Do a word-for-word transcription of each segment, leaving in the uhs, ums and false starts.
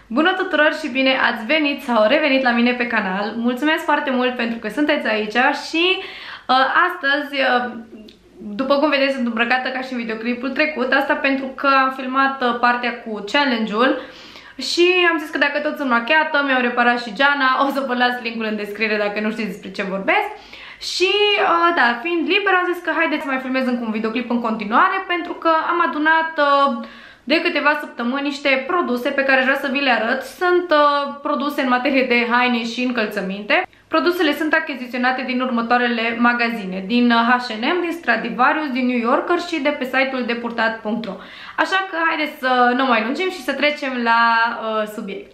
Bună tuturor și bine ați venit sau revenit la mine pe canal. Mulțumesc foarte mult pentru că sunteți aici și uh, astăzi, uh, după cum vedeți, sunt îmbrăcată ca și în videoclipul trecut. Asta pentru că am filmat uh, partea cu challenge-ul și am zis că dacă tot sunt machiată, mi-au reparat și geana. O să vă las linkul în descriere dacă nu știți despre ce vorbesc. Și, uh, da, fiind liber, am zis că haideți să mai filmez încă un videoclip în continuare, pentru că am adunat uh, de câteva săptămâni niște produse pe care vreau să vi le arăt. Sunt uh, produse în materie de haine și încălțăminte. Produsele sunt achiziționate din următoarele magazine: din H and M, din Stradivarius, din New Yorker și de pe site-ul depurtat punct ro. Așa că haideți să nu mai lungim și să trecem la uh, subiect.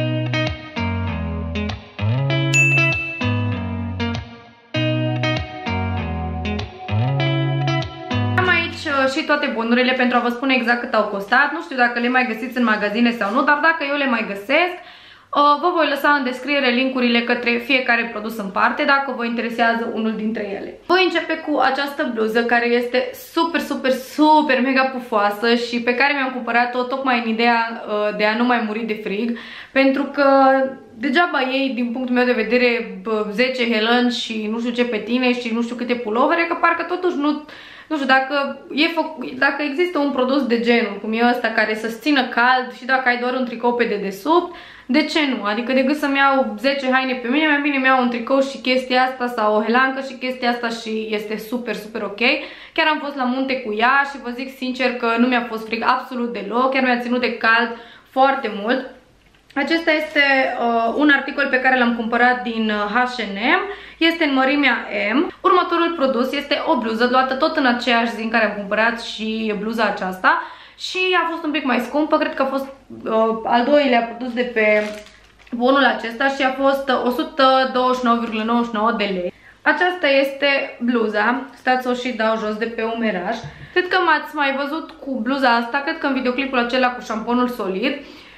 Și toate bunurile pentru a vă spune exact cât au costat. Nu știu dacă le mai găsiți în magazine sau nu, dar dacă eu le mai găsesc, vă voi lăsa în descriere linkurile către fiecare produs în parte, dacă vă interesează unul dintre ele. Voi începe cu această bluză care este super, super, super mega pufoasă și pe care mi-am cumpărat-o tocmai în ideea de a nu mai muri de frig, pentru că degeaba ei, din punctul meu de vedere, zece helăni și nu știu ce pe tine și nu știu câte pulovere, că parcă totuși nu... Nu știu, dacă, e dacă există un produs de genul, cum e ăsta, care să-ți țină cald și dacă ai doar un tricou pe dedesubt, de ce nu? Adică decât să-mi iau zece haine pe mine, mai bine mi-au un tricou și chestia asta sau o helancă și chestia asta și este super, super ok. Chiar am fost la munte cu ea și vă zic sincer că nu mi-a fost frig absolut deloc, chiar mi-a ținut de cald foarte mult. Acesta este uh, un articol pe care l-am cumpărat din H and M, este în mărimea M. Următorul produs este o bluză luată tot în aceeași zi în care am cumpărat și bluza aceasta și a fost un pic mai scumpă, cred că a fost uh, al doilea produs de pe bonul acesta și a fost o sută douăzeci și nouă virgulă nouăzeci și nouă de lei. Aceasta este bluza, stați să o și dau jos de pe umeraș. Cred că m-ați mai văzut cu bluza asta, cred că în videoclipul acela cu șamponul solid.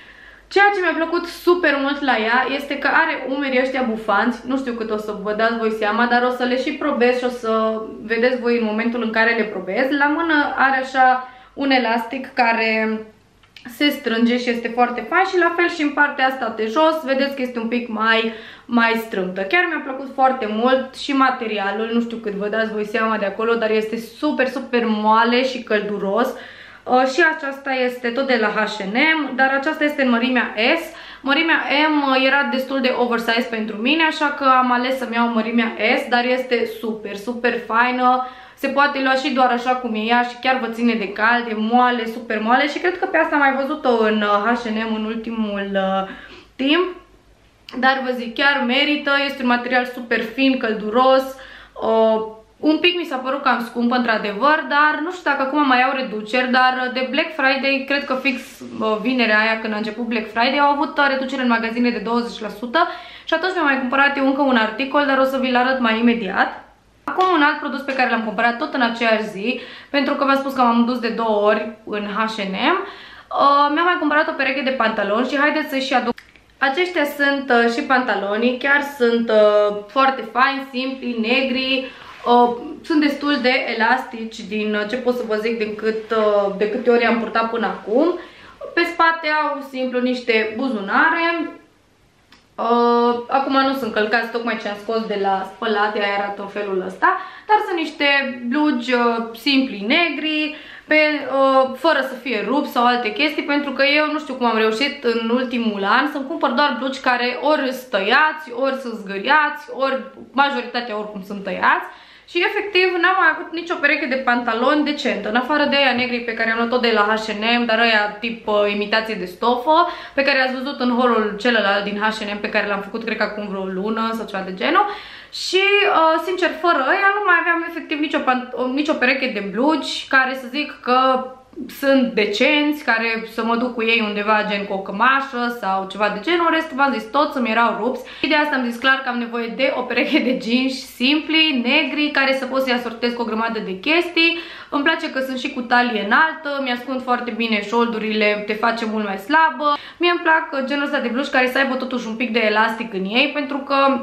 Ceea ce mi-a plăcut super mult la ea este că are umerii ăștia bufanți, nu știu cât o să vă dați voi seama, dar o să le și probez și o să vedeți voi în momentul în care le probez. La mână are așa un elastic care se strânge și este foarte fain și la fel și în partea asta de jos, vedeți că este un pic mai, mai strâmtă. Chiar mi-a plăcut foarte mult și materialul, nu știu cât vă dați voi seama de acolo, dar este super, super moale și călduros. Uh, și aceasta este tot de la H and M, dar aceasta este în mărimea S. Mărimea M uh, era destul de oversize pentru mine, așa că am ales să-mi iau mărimea S, dar este super, super faină. Se poate lua și doar așa cum e ea și chiar vă ține de cald, e moale, super moale și cred că pe asta am mai văzut-o în H and M în ultimul uh, timp. Dar vă zic, chiar merită, este un material super fin, călduros. Uh, Un pic mi s-a părut cam scumpă, într-adevăr, dar nu știu dacă acum mai au reduceri, dar de Black Friday, cred că fix vinerea aia când a început Black Friday, au avut reducere în magazine de douăzeci la sută și atunci mi-am mai cumpărat eu încă un articol, dar o să vi-l arăt mai imediat. Acum un alt produs pe care l-am cumpărat tot în aceeași zi, pentru că v-am spus că m-am dus de două ori în H and M, uh, mi-am mai cumpărat o pereche de pantaloni și haideți să-i și aduc. Aceștia sunt uh, și pantalonii, chiar sunt uh, foarte faini, simpli, negri. Uh, sunt destul de elastici din uh, ce pot să vă zic din cât, uh, de câte ori am purtat până acum. Pe spate au simplu niște buzunare. uh, Acum nu sunt călcați, tocmai ce am scos de la spălat, ea arată în felul ăsta. Dar sunt niște blugi uh, simpli negri, pe, uh, fără să fie rupți sau alte chestii, pentru că eu nu știu cum am reușit în ultimul an să-mi cumpăr doar blugi care ori sunt tăiați, ori sunt zgâriați, ori majoritatea oricum sunt tăiați. Și efectiv n-am mai avut nicio pereche de pantaloni decentă, în afară de aia negri pe care am luat-o de la H and M, dar aia tip uh, imitație de stofă, pe care ați văzut în haul celălalt din H and M pe care l-am făcut cred că acum vreo lună sau ceva de genul. Și uh, sincer, fără aia nu mai aveam efectiv nicio, nicio pereche de blugi care să zic că sunt decenți, care să mă duc cu ei undeva gen cu o cămașă sau ceva de genul. În rest, v-am zis, toți îmi erau rupți. Și de asta am zis clar că am nevoie de o pereche de jeans simpli, negri, care să pot să-i asortez cu o grămadă de chestii. Îmi place că sunt și cu talie înaltă, mi-ascund foarte bine șoldurile, te face mult mai slabă. Mie îmi plac genul ăsta de blugi care să aibă totuși un pic de elastic în ei, pentru că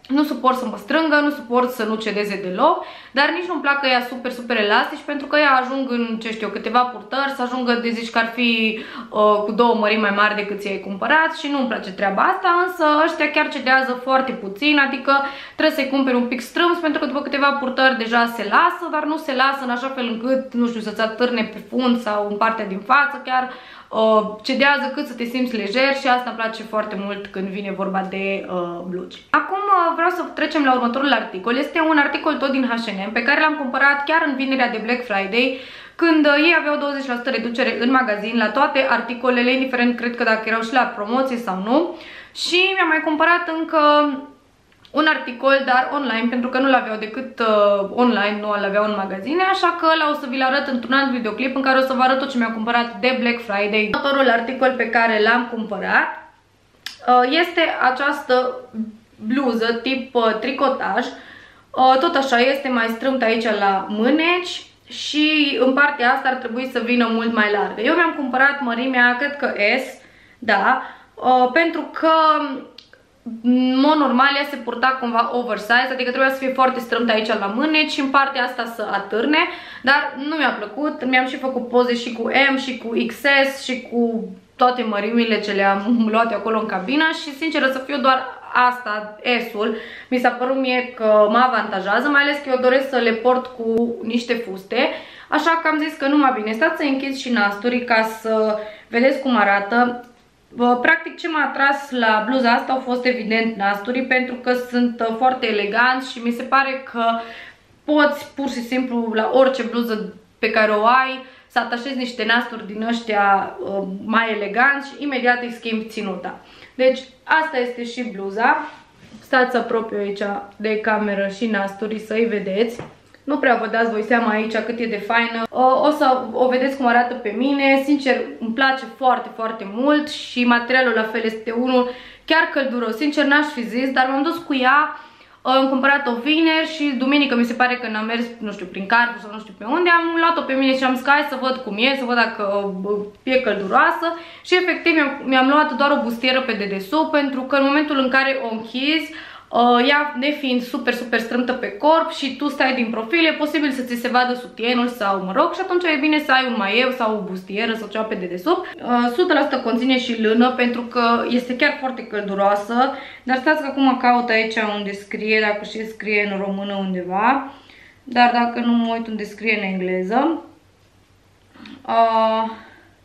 nu suport să mă strângă, nu suport să nu cedeze deloc, dar nici nu-mi plac că ea super, super elastici, pentru că ea ajung în, ce știu, câteva purtări, să ajungă de zici că ar fi uh, cu două mărimi mai mari decât ți-ai cumpărat și nu-mi place treaba asta, însă ăștia chiar cedează foarte puțin, adică trebuie să-i cumperi un pic strâms, pentru că după câteva purtări deja se lasă, dar nu se lasă în așa fel încât, nu știu, să-ți atârne pe fund sau în partea din față, chiar Uh, cedează cât să te simți lejer și asta îmi place foarte mult când vine vorba de uh, blugi. Acum uh, vreau să trecem la următorul articol. Este un articol tot din H and M pe care l-am cumpărat chiar în vinerea de Black Friday, când uh, ei aveau douăzeci la sută reducere în magazin la toate articolele, indiferent cred că dacă erau și la promoție sau nu. Și mi-am mai cumpărat încă un articol, dar online, pentru că nu-l aveau decât uh, online, nu l aveau în magazine, așa că ăla o să vi-l arăt într-un alt videoclip în care o să vă arăt tot ce mi-am cumpărat de Black Friday. Următorul articol pe care l-am cumpărat uh, este această bluză tip uh, tricotaj. Uh, tot așa, este mai strâmtă aici la mâneci și în partea asta ar trebui să vină mult mai largă. Eu mi-am cumpărat mărimea, cred că S, da, uh, pentru că în mod normal ea se purta cumva oversize, adică trebuia să fie foarte strâmtă aici la mâneci și în partea asta să atârne, dar nu mi-a plăcut. Mi-am și făcut poze și cu M și cu X S și cu toate mărimile ce le-am luat acolo în cabină și sinceră să fiu doar asta, S-ul, mi s-a părut mie că mă avantajează, mai ales că eu doresc să le port cu niște fuste, așa că am zis că nu mai bine. Stați să închid și nasturii ca să vedeți cum arată. Practic ce m-a atras la bluza asta au fost evident nasturii, pentru că sunt foarte eleganți și mi se pare că poți pur și simplu la orice bluză pe care o ai să atașezi niște nasturi din ăștia mai eleganți și imediat îi schimbi ținuta. Deci asta este și bluza. Stați să apropiu aici de cameră și nasturii să-i vedeți. Nu prea vă dați voi seama aici cât e de faină. O să o vedeți cum arată pe mine. Sincer, îmi place foarte, foarte mult și materialul la fel este unul chiar călduros. Sincer, n-aș fi zis, dar m-am dus cu ea. Am cumpărat-o vineri și duminică mi se pare că n-am mers, nu știu, prin Carrefour sau nu știu pe unde. Am luat-o pe mine și am zis hai să văd cum e, să văd dacă e călduroasă. Și efectiv mi-am luat doar o bustieră pe dedesubt, pentru că în momentul în care o închizi, Uh, ea nefiind super, super strâmtă pe corp și tu stai din profil, e posibil să ți se vadă sutienul sau, mă rog, și atunci e bine să ai un maieu sau o bustieră sau ceva pe dedesubt. Uh, o sută la sută conține și lână, pentru că este chiar foarte călduroasă, dar stați că acum caut aici unde scrie, dacă și scrie în română undeva, dar dacă nu mă uit unde scrie în engleză. Uh,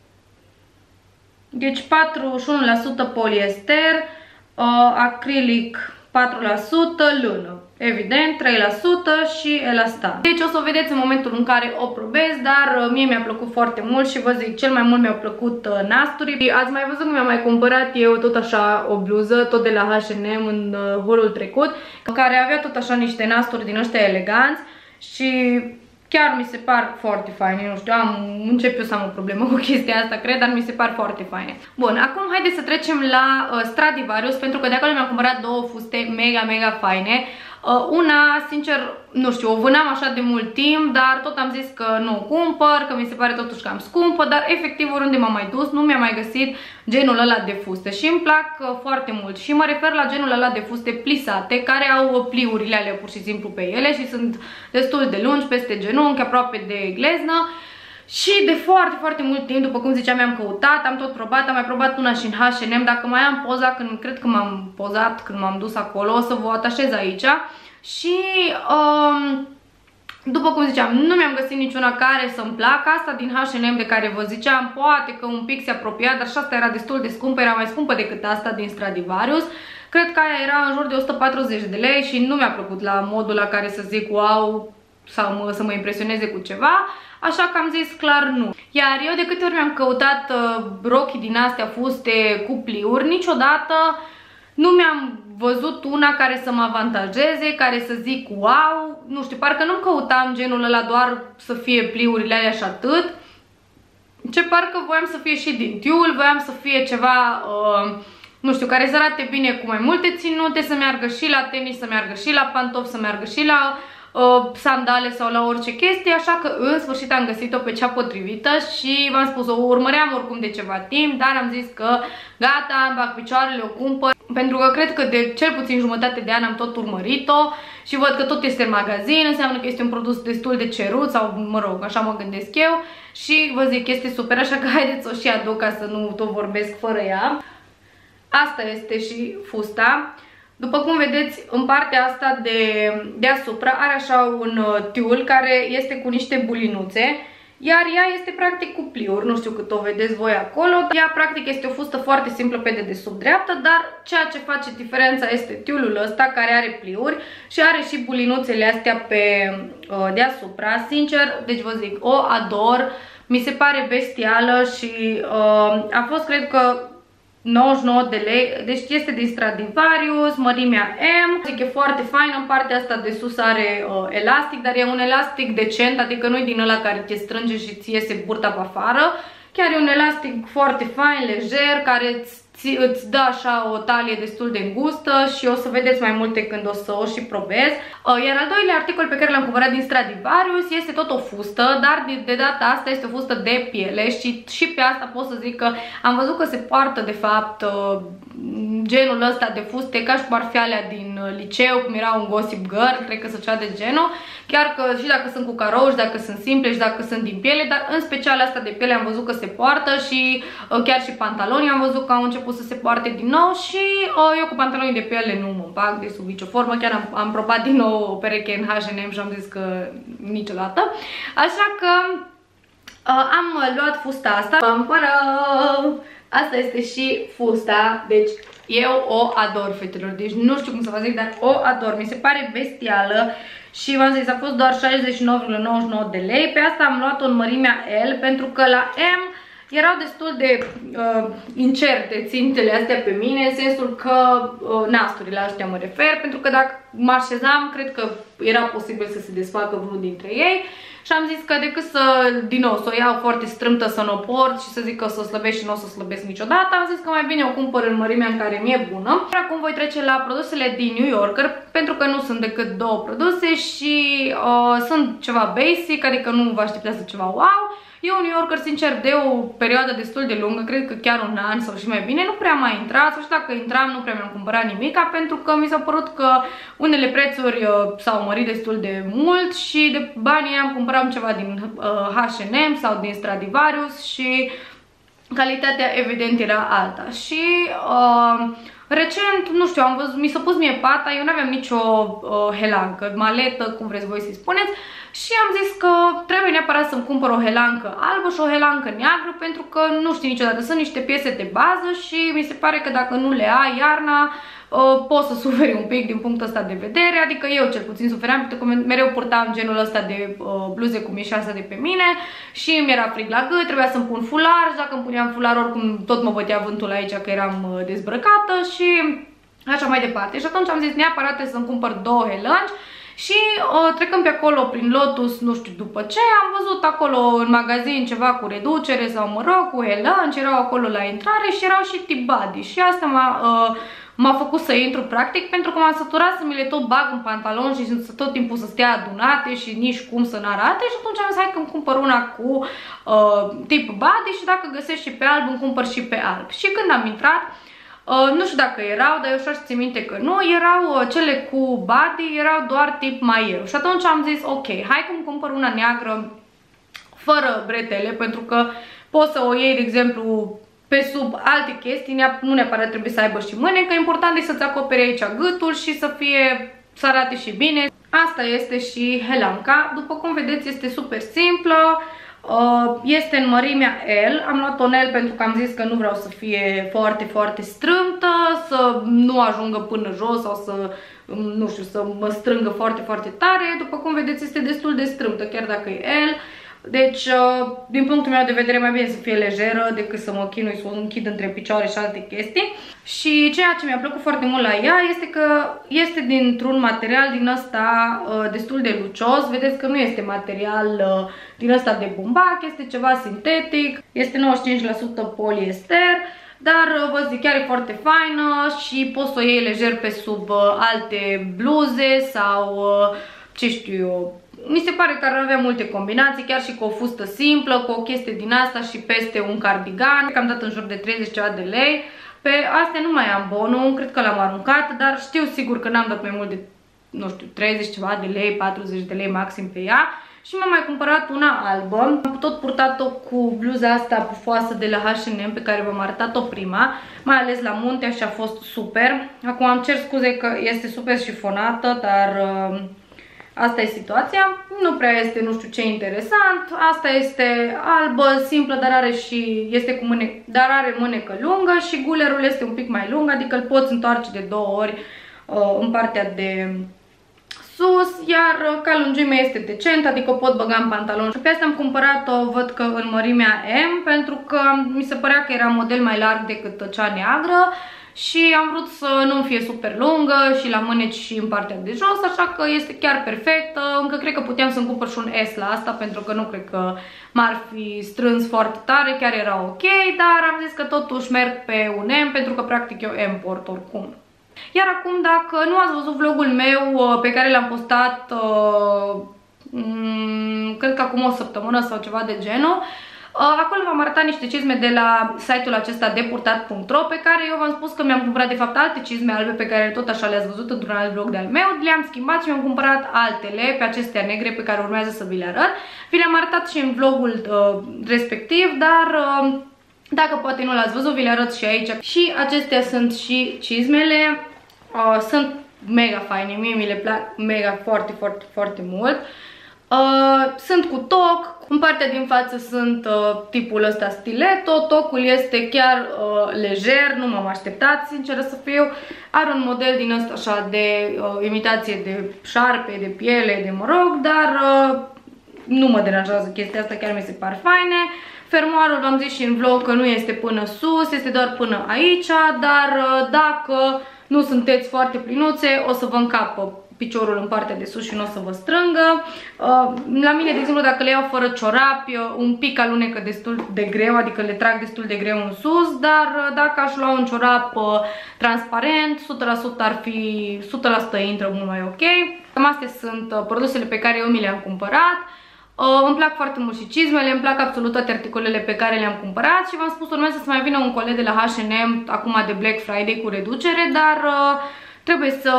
deci patruzeci și unu la sută poliester, uh, acrilic patru la sută, lână, evident, trei la sută și elastan. Deci o să o vedeți în momentul în care o probez, dar mie mi-a plăcut foarte mult și vă zic, cel mai mult mi-au plăcut uh, nasturii. Ați mai văzut că mi-am mai cumpărat eu tot așa o bluză, tot de la H and M în uh, haul trecut, care avea tot așa niște nasturi din ăștia eleganți și chiar mi se par foarte faine, nu știu, am, încep eu să am o problemă cu chestia asta, cred, dar mi se par foarte faine. Bun, acum haideți să trecem la uh, Stradivarius, pentru că de acolo mi-am cumpărat două fuste mega, mega faine. Uh, una, sincer, nu știu, o vânam așa de mult timp, dar tot am zis că nu o cumpăr, că mi se pare totuși cam scumpă, dar efectiv oriunde m-am mai dus, nu mi-am mai găsit genul ăla de fuste și îmi plac uh, foarte mult. Și mă refer la genul ăla de fuste plisate, care au pliurile alea pur și simplu pe ele și sunt destul de lungi, peste genunchi, aproape de gleznă. Și de foarte, foarte mult timp, după cum ziceam, mi-am căutat, am tot probat, am mai probat una și în H and M, dacă mai am poza, când cred că m-am pozat când m-am dus acolo, o să vă atașez aici. Și, um, după cum ziceam, nu mi-am găsit niciuna care să-mi placă. Asta din H and M de care vă ziceam, poate că un pic se apropia, dar și asta era destul de scumpă, era mai scumpă decât asta din Stradivarius. Cred că aia era în jur de o sută patruzeci de lei și nu mi-a plăcut la modul la care să zic wow sau mă, să mă impresioneze cu ceva. Așa că am zis clar nu. Iar eu de câte ori mi-am căutat uh, rochii din astea fuste cu pliuri, niciodată nu mi-am văzut una care să mă avantajeze, care să zic wow, nu știu, parcă nu căutam genul ăla doar să fie pliurile alea și atât. Ce parcă voiam să fie și din tiul, voiam să fie ceva, uh, nu știu, care să arate bine cu mai multe ținute, să meargă și la tenis, să meargă și la pantofi, să meargă și la sandale sau la orice chestie, așa că în sfârșit am găsit-o pe cea potrivită și v-am spus, o urmăream oricum de ceva timp, dar am zis că gata, îmi bag picioarele, o cumpăr, pentru că cred că de cel puțin jumătate de an am tot urmărit-o și văd că tot este în magazin, înseamnă că este un produs destul de cerut sau, mă rog, așa mă gândesc eu și vă zic, este super, așa că haideți să o și aduc ca să nu tot vorbesc fără ea. Asta este și fusta. După cum vedeți, în partea asta de deasupra are așa un tiul care este cu niște bulinuțe, iar ea este practic cu pliuri, nu știu cât o vedeți voi acolo. Ea practic este o fustă foarte simplă pe dedesubt dreaptă, dar ceea ce face diferența este tiulul ăsta care are pliuri și are și bulinuțele astea pe uh, deasupra. Sincer, deci vă zic, o ador, mi se pare bestială și uh, a fost, cred că, nouăzeci și nouă de lei, deci este din Stradivarius, mărimea M. Zic, e foarte fain, în partea asta de sus are uh, elastic, dar e un elastic decent, adică nu e din ăla care te strânge și ți iese burta pe afară. Chiar e un elastic foarte fain, lejer, care îți, îți dă așa o talie destul de îngustă și o să vedeți mai multe când o să o și probez. Uh, iar al doilea articol pe care l-am cumpărat din Stradivarius este tot o fustă, dar de, de data asta este o fustă de piele și, și pe asta pot să zic că am văzut că se poartă de fapt uh, genul ăsta de fuste ca și cum ar fi alea din liceu, cum era un Gossip Girl, cred că să cea de genul. Chiar că și dacă sunt cu carouși, dacă sunt simple și dacă sunt din piele, dar în special asta de piele am văzut că se poartă și uh, chiar și pantalonii am văzut că au început să se poarte din nou și uh, eu cu pantalonii de piele nu mă împac de sub nicio formă. Chiar am, am probat din nou o pereche în H and M și am zis că niciodată. Așa că uh, am luat fusta asta. Asta este și fusta, deci eu o ador, fetelor, deci nu știu cum să vă zic, dar o ador, mi se pare bestială și v-am zis, a fost doar șaizeci și nouă virgulă nouăzeci și nouă de lei. Pe asta am luat-o în mărimea L, pentru că la M erau destul de uh, incerte țintele astea pe mine, în sensul că uh, nasturile la astea mă refer, pentru că dacă mă așezam, cred că era posibil să se desfacă vreunul dintre ei și am zis că decât să, din nou, să o iau foarte strâmtă, să nu o port și să zic că o să slăbesc și nu o să slăbesc niciodată, am zis că mai bine o cumpăr în mărimea în care mi-e bună. Acum voi trece la produsele din New Yorker, pentru că nu sunt decât două produse și uh, sunt ceva basic, adică nu vă așteptați ceva wow. Eu în New Yorker, sincer, de o perioadă destul de lungă, cred că chiar un an sau și mai bine, nu prea m-a intrat, sau și dacă intram, nu prea mi-am cumpărat nimica, pentru că mi s-a părut că unele prețuri uh, s-au mărit destul de mult și de banii am cumpărat ceva din uh, H and M sau din Stradivarius și calitatea evident era alta. Și uh, recent, nu știu, am văzut, mi s-a pus mie pata, eu nu aveam nicio uh, helancă, maletă, cum vreți voi să-i spuneți, și am zis că trebuie neapărat să-mi cumpăr o helancă albă și o helancă neagră, pentru că nu știu niciodată, sunt niște piese de bază și mi se pare că dacă nu le ai iarna, uh, poți să suferi un pic din punctul ăsta de vedere, adică eu cel puțin sufeream, pentru că mereu purtam genul ăsta de uh, bluze cum e și asta de pe mine și mi-era frig la gât, trebuia să-mi pun fular și dacă îmi puneam fular oricum tot mă bătea vântul aici că eram uh, dezbrăcată și așa mai departe. Și atunci am zis neapărat trebuie să-mi cumpăr două helănci. Și uh, trecând pe acolo prin Lotus, nu știu după ce, am văzut acolo în magazin ceva cu reducere sau mă rog, cu helănci, erau acolo la intrare și erau și tip body. Și asta m-a uh, m-a făcut să intru practic, pentru că m-am săturat să mi le tot bag în pantalon și să tot timpul să stea adunate și nici cum să n-arate. Și atunci am zis hai că îmi cumpăr una cu uh, tip body și dacă găsesc și pe alb îmi cumpăr și pe alb. Și când am intrat, Uh, nu știu dacă erau, dar eu așa țin minte că nu, erau uh, cele cu body, erau doar tip mai eu. Și atunci am zis, ok, hai că îmi cumpăr una neagră fără bretele, pentru că poți să o iei, de exemplu, pe sub alte chestii, nu neapărat trebuie să aibă și mâine, că important e să-ți acopere aici gâtul și să fie, să arate și bine. Asta este și helanca, după cum vedeți este super simplă. Este în mărimea L, am luat-o în L pentru că am zis că nu vreau să fie foarte, foarte strâmtă, să nu ajungă până jos sau să, nu știu, să mă strângă foarte, foarte tare. După cum vedeți este destul de strâmtă, chiar dacă e L. Deci, din punctul meu de vedere, mai bine să fie lejeră decât să mă chinui să o închid între picioare și alte chestii. Și ceea ce mi-a plăcut foarte mult la ea este că este dintr-un material din ăsta uh, destul de lucios. Vedeți că nu este material uh, din ăsta de bumbac, este ceva sintetic, este nouăzeci și cinci la sută poliester. Dar uh, vă zic, chiar e foarte faină și poți să o iei lejer pe sub uh, alte bluze sau... Uh, ce știu eu, mi se pare că ar avea multe combinații, chiar și cu o fustă simplă, cu o chestie din asta și peste un cardigan. Cam dat în jur de treizeci ceva de lei. Pe astea nu mai am bonul, cred că l-am aruncat, dar știu sigur că n-am dat mai mult de, nu știu, treizeci ceva de lei, patruzeci de lei maxim pe ea. Și m-am mai cumpărat una albă. Am tot purtat-o cu bluza asta pufoasă de la H and M pe care v-am arătat-o prima, mai ales la munte și a fost super. Acum am cer scuze că este super șifonată, dar uh, asta e situația. Nu prea este nu știu ce interesant. Asta este albă, simplă, dar are și este cu mâne, dar are mânecă lungă și gulerul este un pic mai lung, adică îl poți întoarce de două ori uh, în partea de sus, iar ca lungime este decent, adică o pot băga în pantalon. Și pe asta am cumpărat-o, văd că în mărimea M, pentru că mi se părea că era model mai larg decât cea neagră și am vrut să nu fie super lungă și la mâneci și în partea de jos, așa că este chiar perfectă. Încă cred că puteam să-mi cumpăr și un S la asta, pentru că nu cred că m-ar fi strâns foarte tare, chiar era ok, dar am zis că totuși merg pe un M, pentru că practic eu M port oricum. Iar acum, dacă nu ați văzut vlogul meu pe care l-am postat, uh, cred că acum o săptămână sau ceva de genul, uh, acolo v-am arătat niște cizme de la site-ul acesta de purtat punct ro, pe care eu v-am spus că mi-am cumpărat de fapt alte cizme albe pe care tot așa le-ați văzut într-un alt vlog de-al meu, le-am schimbat și mi-am cumpărat altele pe acestea negre pe care urmează să vi le arăt. Vi le-am arătat și în vlogul uh, respectiv, dar... Uh, Dacă poate nu l-ați văzut, vi le arăt și aici. Și acestea sunt și cizmele. Uh, sunt mega faine, mie mi le plac mega foarte, foarte, foarte mult. Uh, sunt cu toc. În partea din față sunt uh, tipul ăsta stiletto. Tocul este chiar uh, lejer, nu m-am așteptat, sinceră să fiu. Are un model din ăsta așa de uh, imitație de șarpe, de piele, de mă rog, dar uh, nu mă deranjează chestia asta, chiar mi se par faine. Fermoarul v-am zis și în vlog că nu este până sus, este doar până aici, dar dacă nu sunteți foarte plinuțe, o să vă încapă piciorul în partea de sus și nu o să vă strângă. La mine, de exemplu, dacă le iau fără ciorapi, un pic alunecă destul de greu, adică le trag destul de greu în sus, dar dacă aș lua un ciorap transparent, o sută la sută ar fi, o sută la sută intră mult mai ok. Cam astea sunt produsele pe care eu mi le-am cumpărat. Uh, îmi plac foarte mult și cizmele, îmi plac absolut toate articolele pe care le-am cumpărat și v-am spus, urmează să mai vină un colet de la H and M acum de Black Friday cu reducere, dar uh, trebuie să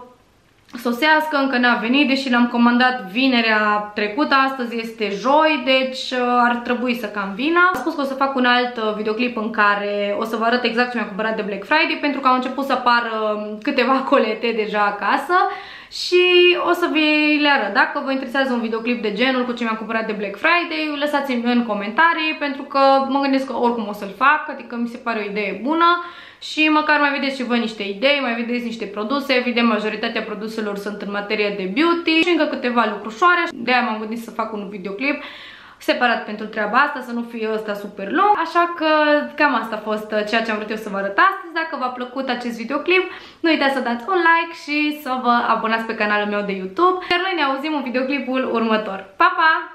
sosească, încă n-a venit, deși l-am comandat vinerea trecută, astăzi este joi, deci uh, ar trebui să cam vină. Am spus că o să fac un alt uh, videoclip în care o să vă arăt exact ce mi-am cumpărat de Black Friday, pentru că au început să apară câteva colete deja acasă. Și o să vi le arăt. Dacă vă interesează un videoclip de genul cu ce mi-am cumpărat de Black Friday, lăsați-mi în comentarii, pentru că mă gândesc că oricum o să-l fac, adică mi se pare o idee bună și măcar mai vedeți și voi niște idei, mai vedeți niște produse. Evident, majoritatea produselor sunt în materie de beauty și încă câteva lucrușoare, de-aia m-am gândit să fac un videoclip separat pentru treaba asta, să nu fie ăsta super lung. Așa că cam asta a fost ceea ce am vrut eu să vă arăt astăzi. Dacă v-a plăcut acest videoclip, nu uitați să dați un like și să vă abonați pe canalul meu de YouTube. Iar noi ne auzim în videoclipul următor. Pa, pa!